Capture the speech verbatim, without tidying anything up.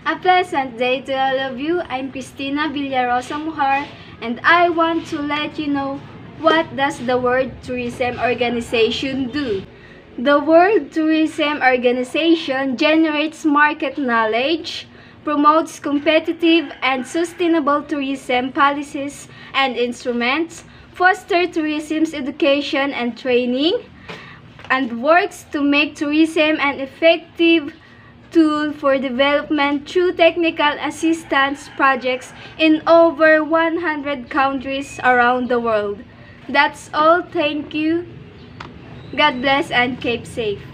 A pleasant day to all of you. I'm Cristina Villarosa Mujar, and I want to let you know what does the World Tourism Organization do. The World Tourism Organization generates market knowledge, promotes competitive and sustainable tourism policies and instruments, fosters tourism's education and training, and works to make tourism an effective tool for development through technical assistance projects in over one hundred countries around the world. That's all. Thank you. God bless and keep safe.